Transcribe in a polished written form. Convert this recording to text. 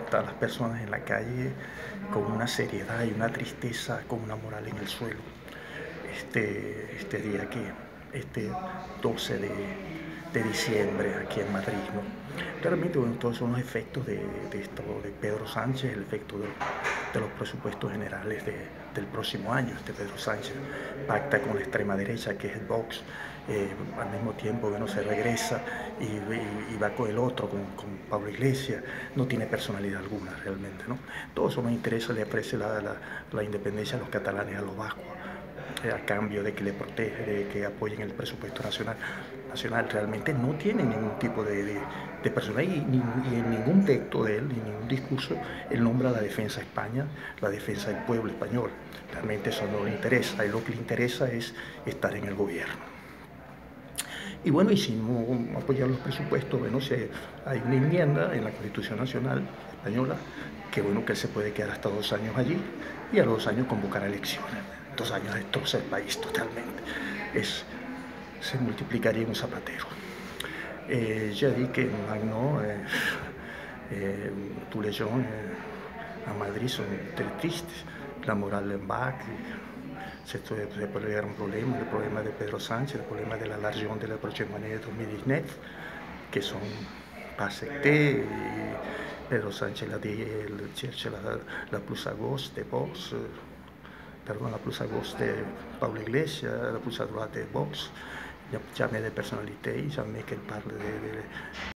están las personas en la calle con una seriedad y una tristeza, con una moral en el suelo. Este día aquí, este 12 de diciembre aquí en Madrid, ¿no? Realmente, bueno, todos son los efectos de esto, de Pedro Sánchez, el efecto de los presupuestos generales del próximo año. Pedro Sánchez pacta con la extrema derecha, que es el Vox, al mismo tiempo que no se regresa y va con el otro, con Pablo Iglesias. No tiene personalidad alguna realmente, ¿no? Todos son intereses, le ofrece la independencia a los catalanes, a los vascos, a cambio de que le protege, de que apoyen el presupuesto nacional. Realmente no tiene ningún tipo de personalidad y en ningún texto de él, ni ningún discurso, él nombra la defensa de España, la defensa del pueblo español. Realmente eso no le interesa, a él lo que le interesa es estar en el gobierno. Y bueno, y si no apoyar los presupuestos, bueno, si hay una enmienda en la Constitución Nacional Española que bueno, que él se puede quedar hasta 2 años allí y a los 2 años convocar a elecciones. 2 años destroza el país totalmente. Se multiplicaría en un zapatero. Ya di que maintenant, tous les gens à Madrid sont très tristes. La moral en bas, se puede ver un problema, el problema de Pedro Sánchez, el problema de la elección de la próxima année de 2019, que son pas acceptés. Pedro Sánchez cherche la plus à gauche de Vox, pardon, la plus à gauche de Pablo Iglesias, la plus à droite de Vox, jamais de personnalité, jamais qu'elle parle de